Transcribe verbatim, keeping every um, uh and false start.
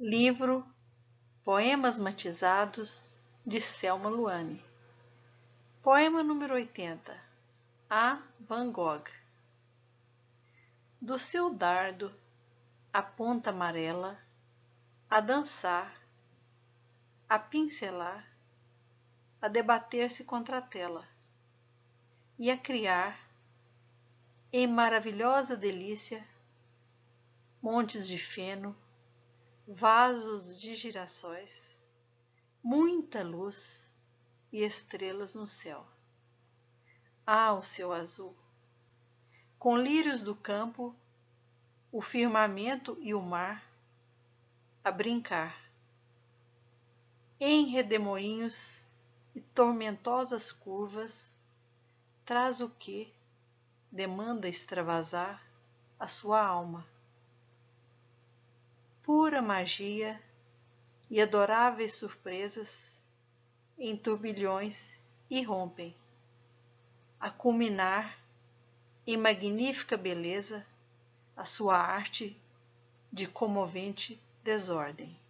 Livro Poemas Matizados, de Selma Luane. Poema número oitenta. A Van Gogh. Do seu dardo, a ponta amarela, a dançar, a pincelar, a debater-se contra a tela, e a criar, em maravilhosa delícia, montes de feno, vasos de girassóis, muita luz e estrelas no céu. Ah, o céu azul! Com lírios do campo, o firmamento e o mar a brincar. Em redemoinhos e tormentosas curvas, traz o que demanda extravasar a sua alma. Pura magia e adoráveis surpresas em turbilhões irrompem, a culminar em magnífica beleza a sua arte de comovente desordem.